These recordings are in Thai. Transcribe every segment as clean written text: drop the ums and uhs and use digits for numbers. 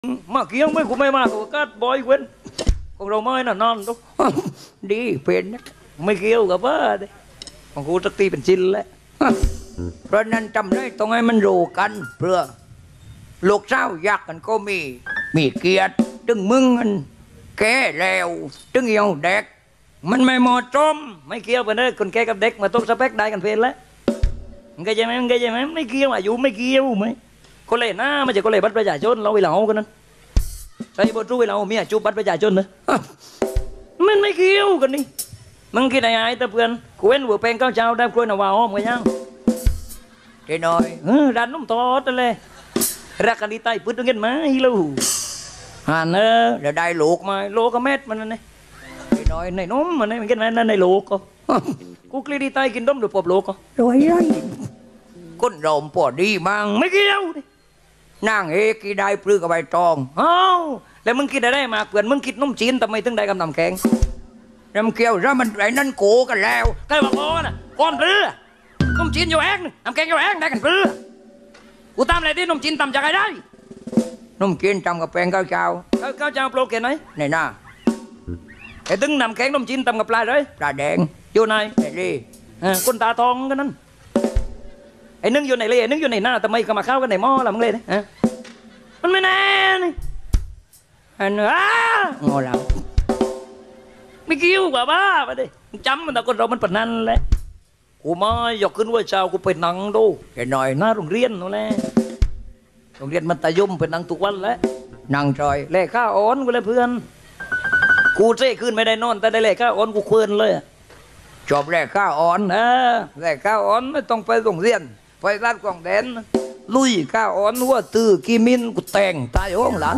มาเกี่ยวไม่กูไม่มาตัวกัดบอยเว้นของเราไม่น่ะนอนตุ๊ดีเป็นไม่เกี่ยวกับว่าดิของกูสักทีเป็นชิ้นแล้วเพราะนั้นจำได้ต้องให้มันรู้กันเพื่อลูกเจ้าอยากกันก็มีเกียรติตึงมึงมันแก่แล้วตึงเหี่ยวเด็กมันไม่เหมาะสมไม่เกี่ยวกันเลยคนแก่กับเด็กมาต้องสเปคได้กันเพลแล้วมันก็จะไหมไม่เกี่ยวอายุไม่เกี่ยวไหมคนเลยหน้ามันจะคนเลยบัตรประชาชนเราไปเหล่ากันนั้นใช่บทรู้ไปเหล่ามีอาจูบัตรประชาชนเนอะมันไม่เกี่ยวกันนี่มึงคิดอะไรแต่เพื่อนกูเว้นหัวเป็นเก้าเจ้าได้กล้วยหน้าว่าอ้อมกันยังเดี๋ยวหน่อยดันน้ำทอดเลยรักกันดีใต้พื้นตรงเงี้ยไหมลูกฮันเนอเดี๋ยวได้ลูกมาโลก็เม็ดมันนั่นเองเดี๋ยวหน่อยในนมมันนี่มันกินไหมนั่นในลูกก็กูกลีดีใต้กินนมหรือปอบลูกก็รวยไรก้นรอมปวดดีมั้งไม่เกี่ยวนางเอกกี่ได้ปลื้กับใบตองอ้าวแล้วมึงคิดได้มาเพื่อนมึงคิดนมจีนทำไมถึงได้กำนำแข็งรำเกี่ยวรำมันไรนั่นโกกันแล้วใครบอกโอ้น่ะก้อนเรือนมจีนอยู่แองน้ำแข็งอยู่แองได้กันเรือกูตามอะไรที่นมจีนตำจากใครได้นมจีนตำกับแป้งข้าวเจ้าโปรเกนไหนไหนน่ะไอ้ตึงน้ำแข็งนมจีนตำกับปลาเลยปลาแดงอยู่ไหนไหนดิคนตาทองกันนั่นไอ้นึ่งอยู่ไหนเลยไอ้นึ่งอยู่ไหนหน้าทำไมก็มาเข้ากันไหนหม้อละมึงเลยนะมันไม่แน่นี่อันงอเราไม่กิ้วกว่าบ้าไปดิจำมันแต่คนเรามันปนนั่นแหละกูมาหยอกขึ้นว่าเช้ากูไปนั่งดูแค่หน่อยหน้าโรงเรียนนั่นแหละโรงเรียนมันตะยุ่มไปนั่งทุกวันแล้วนั่งจอยเล่ข้าอ่อนกูเลยเพื่อนกูเจ๊ขึ้นไม่ได้นอนแต่ได้เล่ข้าอ่อนกูเคลื่อนเลยจบแรกข้าอ่อนแรกข้าอ่อนไม่ต้องไปโรงเรียนไปร้านกล่องแดนลุยข้าอ่อนว่าตื้อกีมินกูแต่งตายห้องหลาน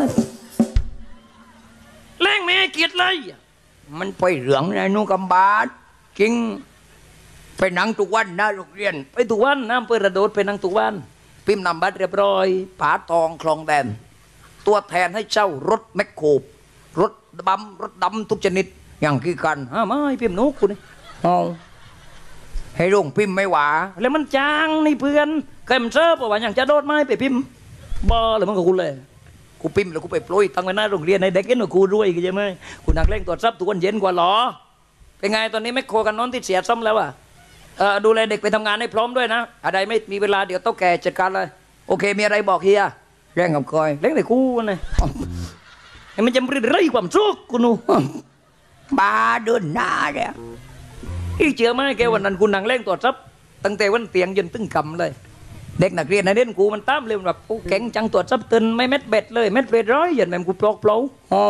แรงไม่ให้เกียรติเลยมันไปเหลืองในนุ่งกำบาดจริงไปนั่งทุกวันนะโรงเรียนไปทุกวันน้ำเปิดระโดดไปนั่งทุกวันพิมพ์นำบัตรเรียบร้อยผาทองคลองแดนตัวแทนให้เช่ารถแมคโครรถดำทุกชนิดอย่างกี่กันไม่พิมพ์นุกคุณนี่ให้ลงพิมพ์ไม่หวาแล้วมันจางนี่เพื่อนเคยมันเซิร์ฟว่าอย่างจะโดดไม้ไปพิมพ์บ่หรือมันกับกูเลยกูพิมพ์แล้วกูไปโปรยตั้งไว้หน้าโรงเรียนในเด็กเห็นว่ากูรวยกันใช่ไหมกูนักเล่นตรวจทรัพย์ทุกวันเย็นกว่าหรอเป็นไงตอนนี้แมคโครกันน้องที่เสียซ้ำแล้วดูแลเด็กไปทำงานให้พร้อมด้วยนะอะไรไม่มีเวลาเดี๋ยวต้องแก่จัดการเลยโอเคมีอะไรบอกเฮียเร่งกับคอยเร่งแต่กูนะไอ้มันจะรีดไล่ความสุขกูนู่บ้าเดินหน้าเนี่ยที่เชื่อไหมแกวันนั้นกูนั่งเล่นตัวซับตั้งแต่วันเตียงจนตึงกำเลยเด็กนักเรียนในเด่นกูมันตามเร็วแบบกูแข็งจังตัวซับตึนไม่เม็ดเบ็ดเลยเม็ดเบ็ดร้อยอย่างแบบกูปลอกเปล่า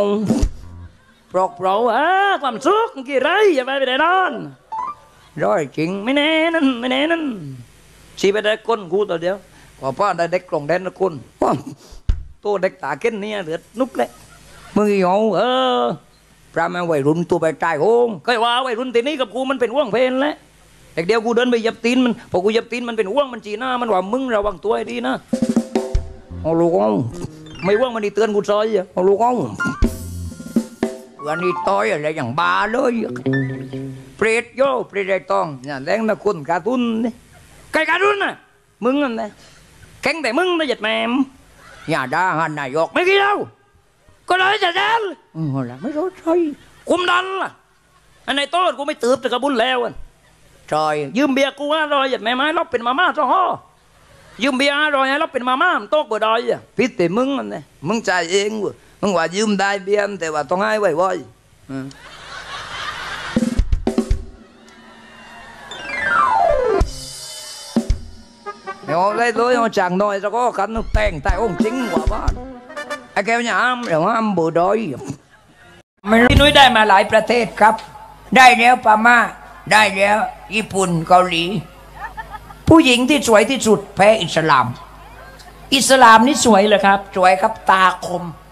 ความสุขกี่ไรอย่าไปได้นอนร้อยจริงไม่แน่นั่นชีไปได้ก้นกูตัวเดียวกว่าพ่อได้เด็กกล่องแดนนะคุณตัวเด็กตาเก้นเนี่ยเหลือนุกเลยมึงเหงาพระแม่วัยรุ่นตัวไปตายโหงเคยว่าวัยรุ่นตีนี้กับกูมันเป็นห่วงเพลนแล้วเด็กเดียวกูเดินไปยับตีนมันพอกูยับตีนมันเป็นห่วงมันจีน่ามันว่ามึงระวังตัวให้ดีนะเอาลูกเอาไม่ห่วงมันดีเตือนกูซอยเอาลูกเอาวันนี้ต้อยอะไรอย่างบ้าเลยเปรตโย่เปรตไอ้ตองเนี่ยแรงนะคุณการ์ตูนนี่ใครการ์ตูนน่ะมึงนั่นแหละแข็งแต่มึงนะหยัดแม่อย่าด่าหันนายกไม่กี่เล่าก็เลยจะดันไม่รู้ใช่คุมดันล่ะอันไหนโต้กูไม่ตืบแต่กระบุญแล้วจอยยืมเบียร์กู500หยัดแม่ไม้ลบเป็นมาม่าจ้าห่อยืมเบียร์500ลบเป็นมาม่าโต๊ะบ่ดอยพิษแต่มึงนั่นแหละมึงจ่ายเองมึงว่ายืมได้เบียร์แต่ว่าต้องให้ไว้เดี๋ยวได้เลยเอาจังน้อยจะก็ขันแต่งแต่องค์จริงกว่าบ้านไอ้แก้วเนี่ยเดี๋ยวบ่ดอยพี่นุ้ยได้มาหลายประเทศครับได้แล้วพม่าได้แล้วญี่ปุ่นเกาหลีผู้หญิงที่สวยที่สุดแพ้อิสลามนี่สวยเหรอครับสวยครับตาคม